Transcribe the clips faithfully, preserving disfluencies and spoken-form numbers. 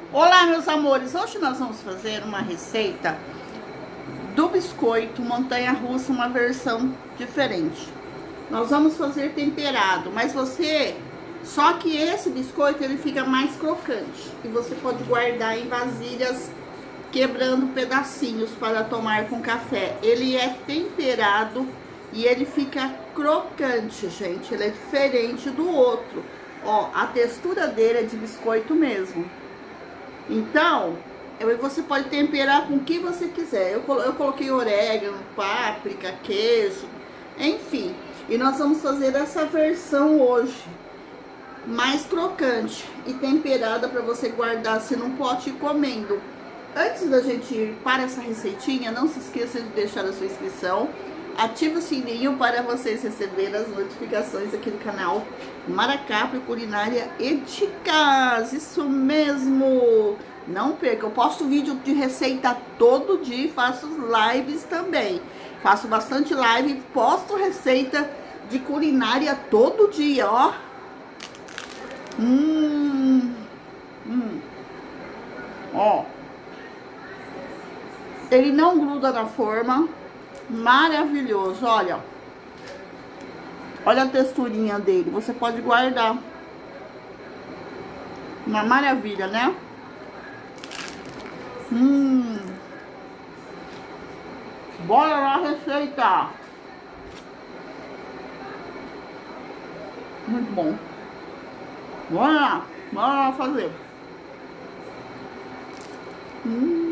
Olá, meus amores, hoje nós vamos fazer uma receita do biscoito montanha-russa, uma versão diferente. Nós vamos fazer temperado, mas você, só que esse biscoito ele fica mais crocante e você pode guardar em vasilhas quebrando pedacinhos para tomar com café. Ele é temperado e ele fica crocante, gente, ele é diferente do outro. Ó, a textura dele é de biscoito mesmo. Então, você pode temperar com o que você quiser. Eu, eu coloquei orégano, páprica, queijo, enfim. E nós vamos fazer essa versão hoje, mais crocante e temperada para você guardar assim num pote e ir comendo. Antes da gente ir para essa receitinha, não se esqueça de deixar a sua inscrição. Ative o sininho para vocês receberem as notificações aqui do canal Maracapri Culinária e Dicas. Isso mesmo! Não perca, eu posto vídeo de receita todo dia e faço lives também. Faço bastante live e posto receita de culinária todo dia, ó. Hum, hum. Ó. Ele não gruda na forma. Maravilhoso, olha. Olha a texturinha dele. Você pode guardar. Uma maravilha, né? Hum. Bora lá receita. Muito bom. Bora lá. Bora lá fazer. Hum.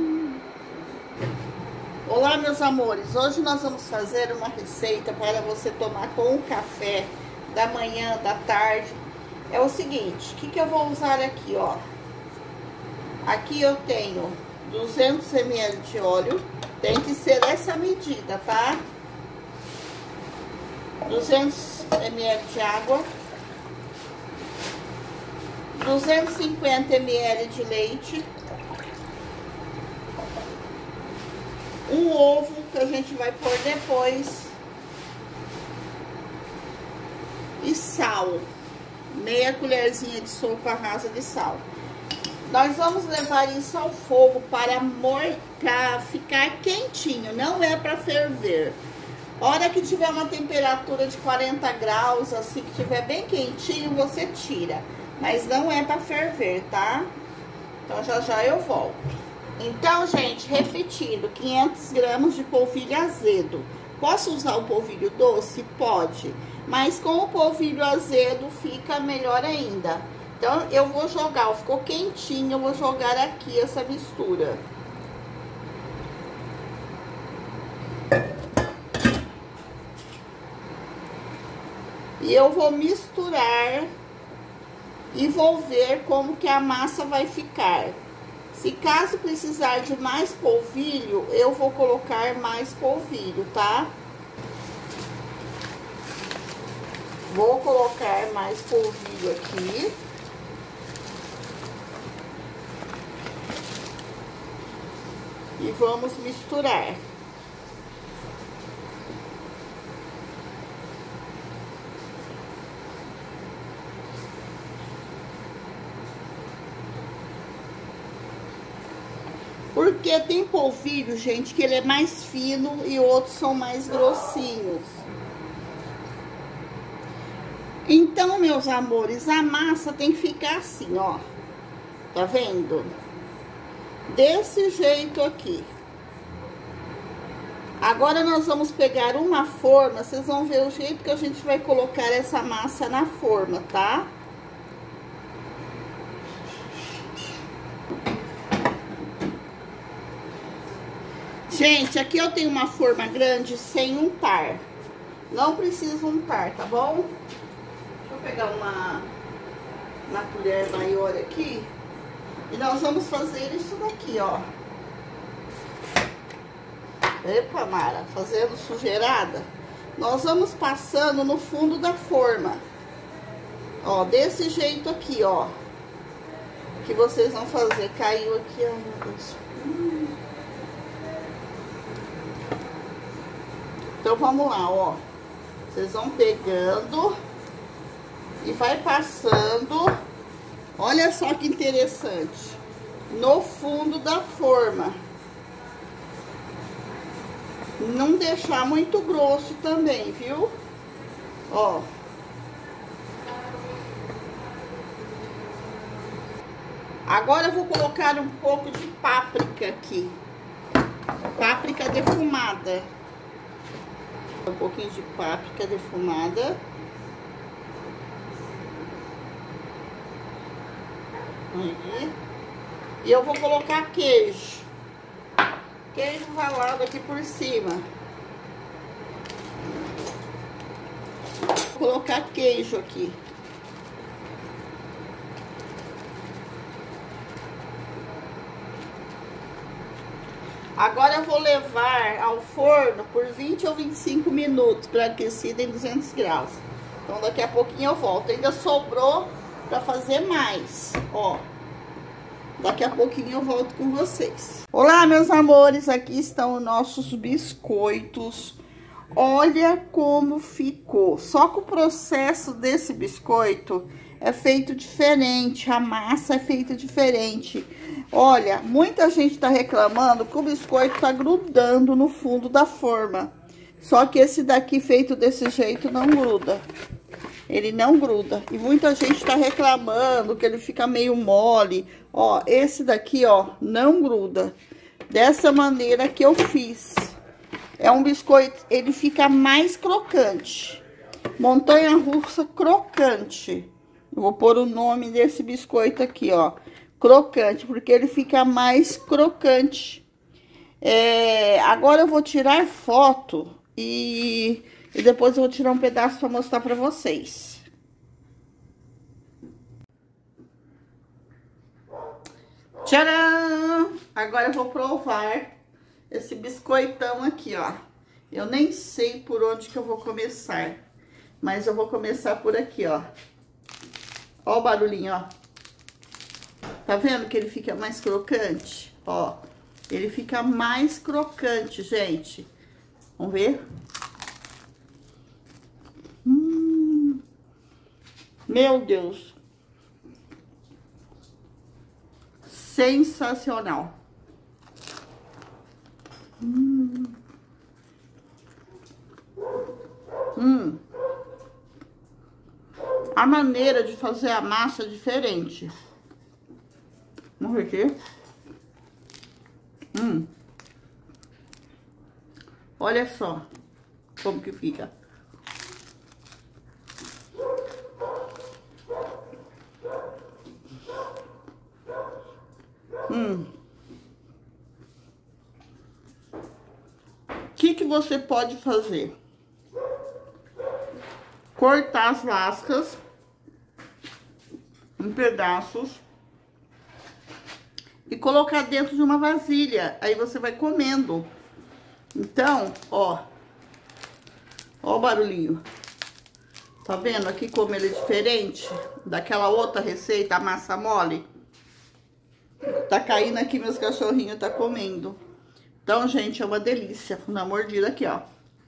Olá, meus amores, hoje nós vamos fazer uma receita para você tomar com o café da manhã, da tarde. É o seguinte, o que que eu vou usar aqui, ó? Aqui eu tenho duzentos mililitros de óleo, tem que ser essa medida, tá? duzentos mililitros de água, duzentos e cinquenta mililitros de leite, um ovo que a gente vai pôr depois e sal, meia colherzinha de sopa rasa de sal. Nós vamos levar isso ao fogo para, para ficar quentinho, não é para ferver. Hora que tiver uma temperatura de quarenta graus, assim que tiver bem quentinho, você tira, mas não é para ferver, tá? Então já já eu volto. Então, gente, repetindo, quinhentos gramas de polvilho azedo. Posso usar o polvilho doce? Pode, mas com o polvilho azedo fica melhor ainda. Então, eu vou jogar, ó, ficou quentinho, eu vou jogar aqui essa mistura. E eu vou misturar e vou ver como que a massa vai ficar. Se caso precisar de mais polvilho, eu vou colocar mais polvilho, tá? Vou colocar mais polvilho aqui. E vamos misturar. Porque tem polvilho, gente, que ele é mais fino e outros são mais grossinhos. Então, meus amores, a massa tem que ficar assim, ó. Tá vendo? Desse jeito aqui. Agora nós vamos pegar uma forma, vocês vão ver o jeito que a gente vai colocar essa massa na forma, tá? Gente, aqui eu tenho uma forma grande sem untar. Não precisa untar, tá bom? Deixa eu pegar uma, uma colher maior aqui. E nós vamos fazer isso daqui, ó. Epa, Mara, fazendo sujeirada. Nós vamos passando no fundo da forma. Ó, desse jeito aqui, ó. Que vocês vão fazer. Caiu aqui, ó, meu Deus. Hum. Então, vamos lá, ó. Vocês vão pegando e vai passando. Olha só que interessante. no fundo da forma. Não deixar muito grosso também, viu? Ó. Agora eu vou colocar um pouco de páprica aqui. Páprica defumada. Um pouquinho de páprica defumada. Aí. E eu vou colocar queijo. Queijo ralado aqui por cima. Vou colocar queijo aqui. Agora eu vou levar ao forno por vinte ou vinte e cinco minutos para aquecido em duzentos graus. Então daqui a pouquinho eu volto. Ainda sobrou para fazer mais, ó. Daqui a pouquinho eu volto com vocês. Olá, meus amores, aqui estão os nossos biscoitos. Olha como ficou. Só que o processo desse biscoito é feito diferente, a massa é feita diferente. Olha, muita gente tá reclamando que o biscoito tá grudando no fundo da forma. Só que esse daqui feito desse jeito não gruda. Ele não gruda. E muita gente tá reclamando que ele fica meio mole. Ó, esse daqui, ó, não gruda. Dessa maneira que eu fiz. É um biscoito, ele fica mais crocante. Montanha-russa crocante. Eu vou pôr o nome desse biscoito aqui, ó. Crocante, porque ele fica mais crocante. É, agora eu vou tirar foto e, e depois eu vou tirar um pedaço para mostrar para vocês. Tcharam! Agora eu vou provar esse biscoitão aqui, ó. Eu nem sei por onde que eu vou começar, mas eu vou começar por aqui, ó. Ó o barulhinho, ó. Tá vendo que ele fica mais crocante? Ó, ele fica mais crocante, gente. Vamos ver? Hum, meu Deus. Sensacional. Hum. Hum. A maneira de fazer a massa é diferente. Vamos ver aqui. Hum. Olha só como que fica. Hum. O que que você pode fazer? Cortar as lascas em pedaços e colocar dentro de uma vasilha. Aí você vai comendo. Então, ó. Ó o barulhinho. Tá vendo aqui como ele é diferente daquela outra receita, a massa mole? Tá caindo aqui, meus cachorrinhos tá comendo. Então, gente, é uma delícia. Na mordida aqui, ó.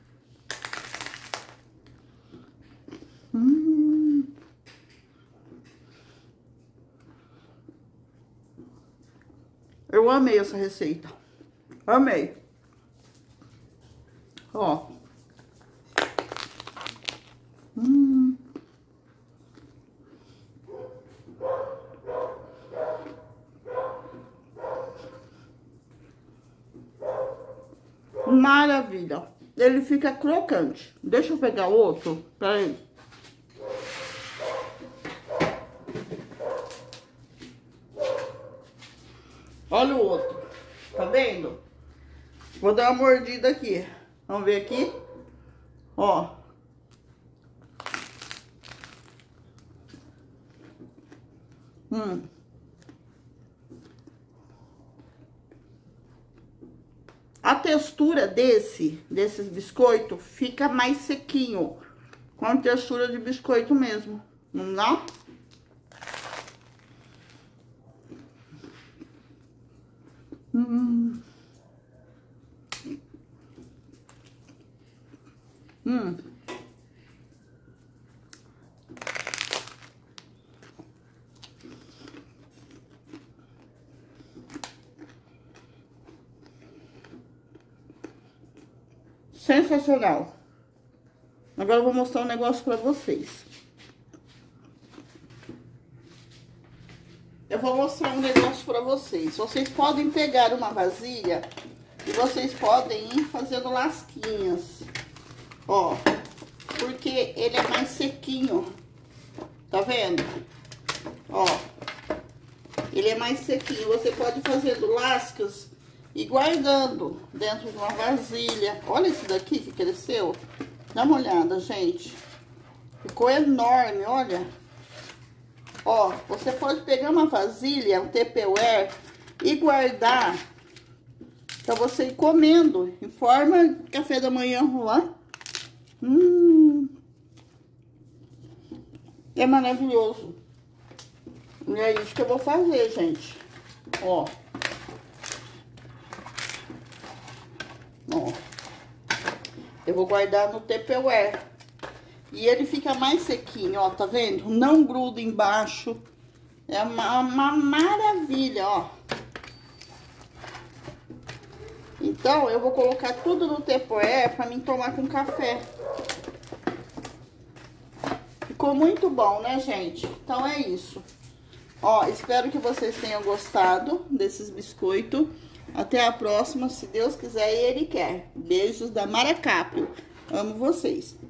Hum. Eu amei essa receita. Amei. Ó. Hum. Maravilha. Ele fica crocante. Deixa eu pegar outro. Peraí. Olha o outro. Tá vendo? Vou dar uma mordida aqui. Vamos ver aqui. Ó. Hum. A textura desse, desses biscoitos, fica mais sequinho. Com a textura de biscoito mesmo. Não dá? Hum. Hum. Sensacional. Agora eu vou mostrar um negócio pra vocês. Eu vou mostrar um negócio pra vocês. Vocês podem pegar uma vasilha e vocês podem ir fazendo lasquinhas. Ó, porque ele é mais sequinho. Tá vendo? Ó, ele é mais sequinho. Você pode ir fazendo lascas e guardando dentro de uma vasilha. Olha esse daqui que cresceu. Dá uma olhada, gente. Ficou enorme, olha. Ó, você pode pegar uma vasilha, um Tupperware e guardar pra você ir comendo em forma de café da manhã, ó. Hum. É maravilhoso. E é isso que eu vou fazer, gente. Ó. Ó. Eu vou guardar no Tupperware. E ele fica mais sequinho, ó, tá vendo? Não gruda embaixo. É uma, uma maravilha, ó. Então, eu vou colocar tudo no Tupperware pra mim tomar com café. Ficou muito bom, né, gente? Então, é isso. Ó, espero que vocês tenham gostado desses biscoitos. Até a próxima, se Deus quiser e Ele quer. Beijos da Mara Caprio. Amo vocês.